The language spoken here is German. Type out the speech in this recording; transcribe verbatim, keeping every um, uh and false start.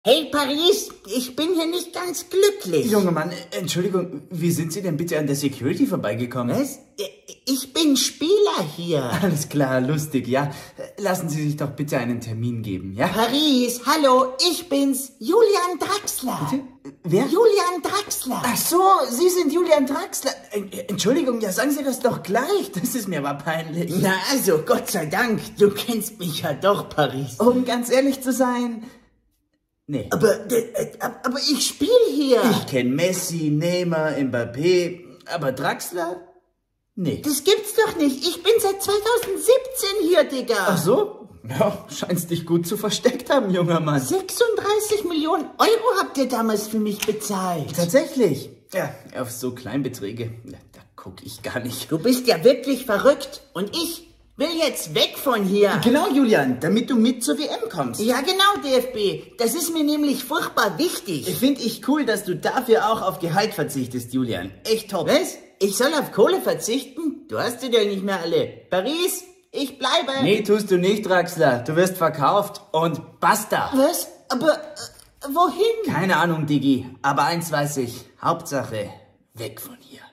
Hey Paris, ich bin hier nicht ganz glücklich. Junger Mann, Entschuldigung, wie sind Sie denn bitte an der Security vorbeigekommen? Was? Ich bin Spieler hier. Alles klar, lustig, ja. Lassen Sie sich doch bitte einen Termin geben, ja? Paris, hallo, ich bin's, Julian Draxler. Bitte? Wer? Julian Draxler. Ach so, Sie sind Julian Draxler. Entschuldigung, ja, sagen Sie das doch gleich. Das ist mir aber peinlich. Na also, Gott sei Dank, du kennst mich ja doch, Paris. Um ganz ehrlich zu sein... Nee. Aber, aber ich spiele hier. Ich kenne Messi, Neymar, Mbappé, aber Draxler? Nee. Das gibt's doch nicht. Ich bin seit zweitausendsiebzehn hier, Digga. Ach so? Ja, scheinst dich gut zu versteckt haben, junger Mann. sechsunddreißig Millionen Euro habt ihr damals für mich bezahlt. Tatsächlich? Ja, auf so Kleinbeträge, da guck ich gar nicht. Du bist ja wirklich verrückt. Und ich will jetzt weg von hier. Genau, Julian, damit du mit zur W M kommst. Ja, genau, D F B. Das ist mir nämlich furchtbar wichtig. Finde ich cool, dass du dafür auch auf Gehalt verzichtest, Julian. Echt top. Was? Ich soll auf Kohle verzichten? Du hast sie doch nicht mehr alle. Paris, ich bleibe. Nee, tust du nicht, Draxler. Du wirst verkauft und basta. Was? Aber äh, wohin? Keine Ahnung, Diggi. Aber eins weiß ich. Hauptsache, weg von hier.